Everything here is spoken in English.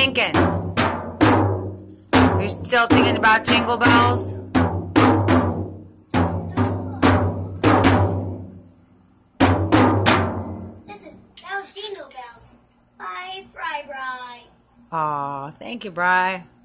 thinking? You're still thinking about Jingle Bells? That was Jingle Bells by Bri. Aw, thank you, Bri.